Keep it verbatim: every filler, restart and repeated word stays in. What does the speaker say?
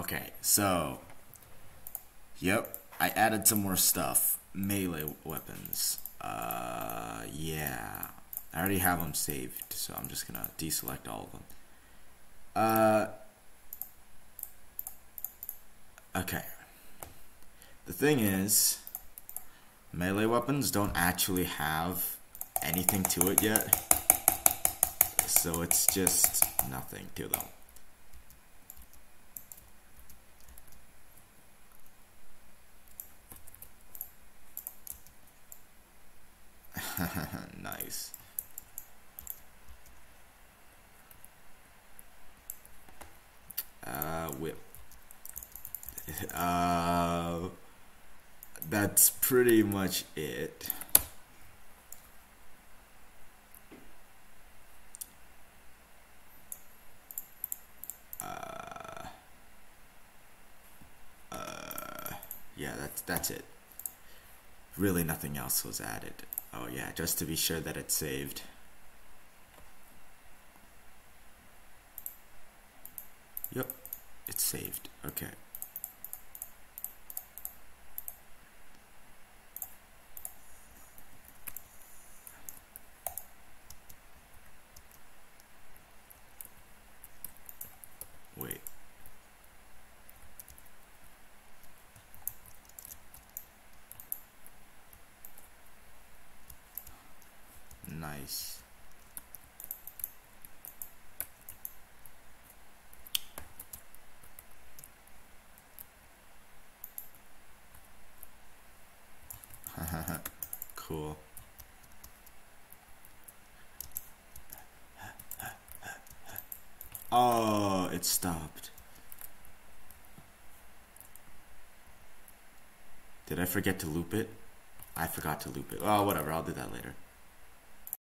Okay, so, yep, I added some more stuff. Melee weapons. Uh, yeah. I already have them saved, so I'm just gonna deselect all of them. Uh, okay. The thing is, melee weapons don't actually have anything to it yet, so it's just nothing to them. Nice. Uh, whip. Uh, that's pretty much it. Uh, uh, yeah, that's that's it. Really, nothing else was added. Oh yeah, just to be sure that it's saved. Yep, it's saved. Okay. Wait. Nice. Cool. Oh, it stopped. Did I forget to loop it? I forgot to loop it. Oh, whatever. I'll do that later.